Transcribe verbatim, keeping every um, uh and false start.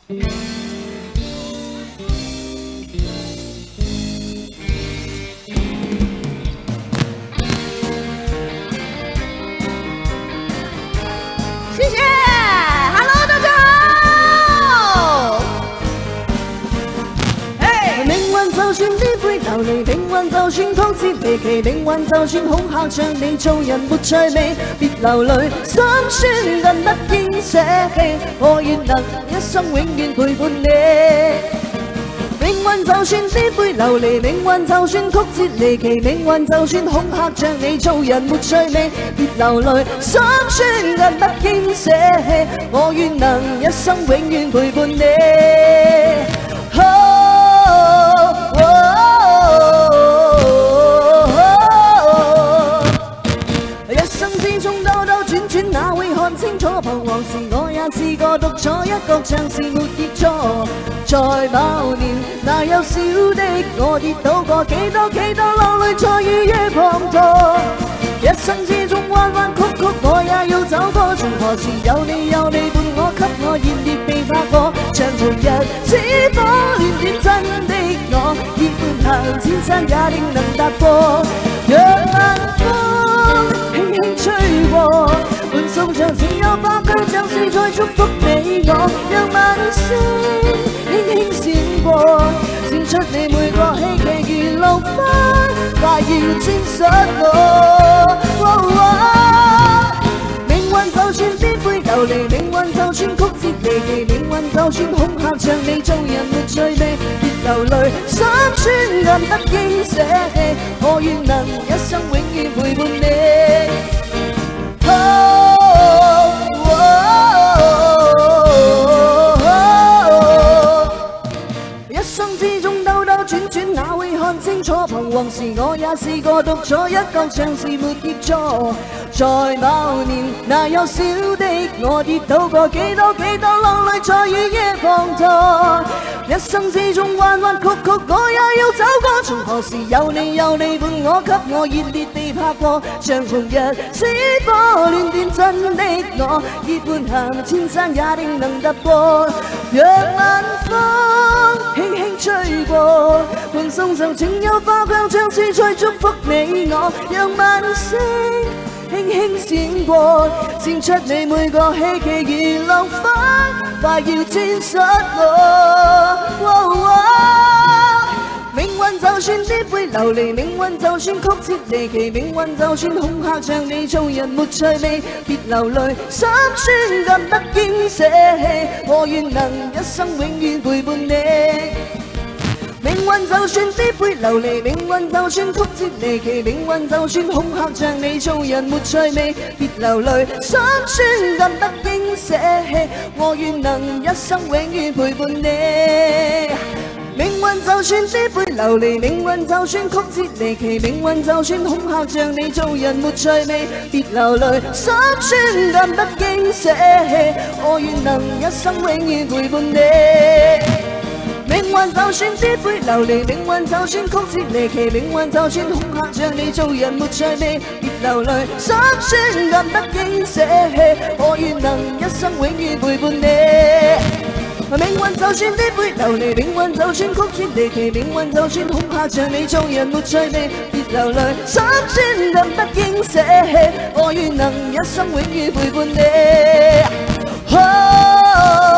谢谢 ，Hello， 大家好。嘿，命運就算顛沛流離，命運就算曲折離奇，命運就算恐嚇着你，做人沒趣味，別流淚，心酸更不應捨棄，我願能一生永遠陪伴你。 命運就算顛沛流離，命運就算曲折離奇，命運就算恐嚇着你，做人沒趣味，別流淚，心酸更不應捨棄，我願能一生永遠陪伴你。一生之中兜兜轉轉，哪會看清楚？彷徨時我也試過獨坐一角，像是沒結束。 在某年，那幼小的我跌倒過，幾多幾多流淚在雨夜滂沱。一生之中彎彎曲曲，我也要走過。從何時有你有你伴我，給我熱烈地拍過。長途日子火煉煉真的我，結伴行千山也定能踏過。讓冷風輕輕吹過，伴送着只有花香，像是在祝福你我。讓晚星 輕輕閃過，閃出你每個希冀如流花，快要沾濕我。命運就算顛沛流離，命運就算曲折離奇，命運就算恐嚇着你，做人沒趣味，別流淚，心酸更不應捨棄，我願能一生永遠陪伴你。Oh, oh, oh, oh. 一生之中兜兜轉轉，哪會看清楚？彷徨時我也試過獨坐一角，像是沒結束。在某年，那幼小的我跌倒過，幾多幾多流淚在雨夜滂沱。一生之中彎彎曲曲，我也要走過。從何時有你有你伴我，給我熱烈地拍過。像逢日子火煉煉真的我，結伴行千山也定能踏過。讓晚風輕輕吹過，伴送上情有花香，像是在祝福你我。讓晚星 輕輕閃過，閃出你每個希冀如流花，快要沾濕我。命運就算顛沛流離，命運就算曲折離奇，命運就算恐嚇着你，做人沒趣味，別流淚，心酸更不應捨棄，我願能一生永遠陪伴你。 命運就算顛沛流離，命運就算曲折離奇，命運就算恐嚇着你，做人沒趣味，別流淚，心酸更不應捨棄，我願能一生永遠陪伴你。命運就算顛沛流離，命運就算曲折離奇，命運就算恐嚇着你，做人沒趣味，別流淚，心酸更不應捨棄，我願能一生永遠陪伴你。 命運就算顛沛流離，命運就算曲折離奇，命運就算恐嚇着你，做人沒趣味，別流淚，心酸更不應捨棄，我願能一生永遠陪伴你。命運就算顛沛流離，命運就算曲折離奇，命運就算恐嚇着你，做人沒趣味，別流淚，心酸更不應捨棄，我願能一生永遠陪伴你。Oh,